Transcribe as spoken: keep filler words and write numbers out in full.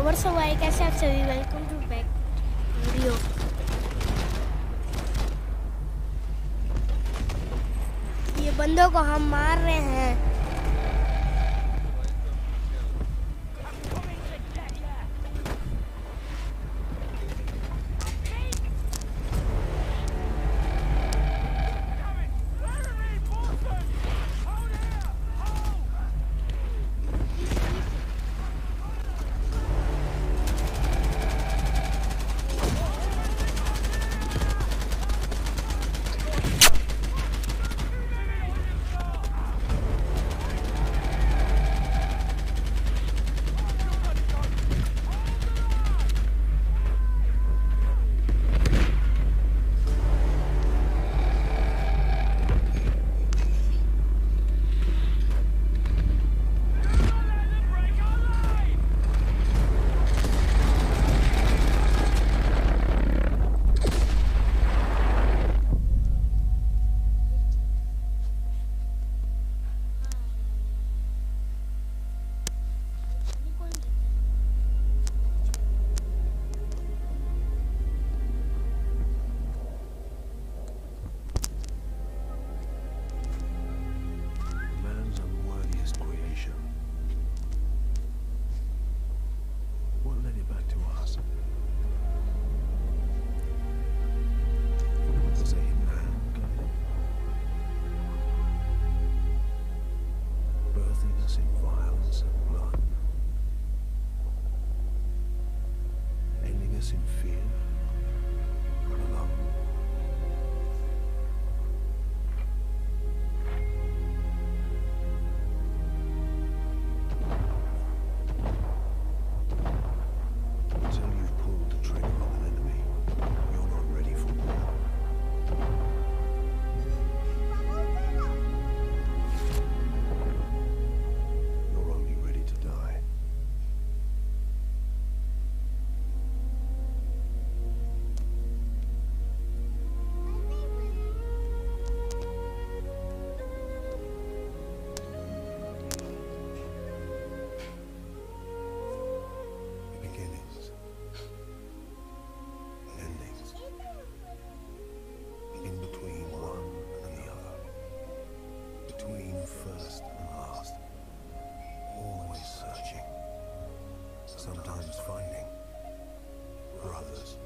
What's up भाई, कैसे आप सभी? Welcome to back video. ये बंदों को हम मार रहे हैं। In fear and alone. Until you've pulled the trigger on an enemy, you're not ready for war. You're only ready to die. First and last, always searching, sometimes finding, for others